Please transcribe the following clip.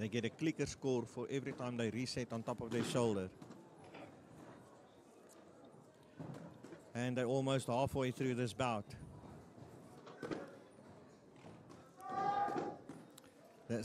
They get a clicker score for every time they reset on top of their shoulder. And they're almost halfway through this bout.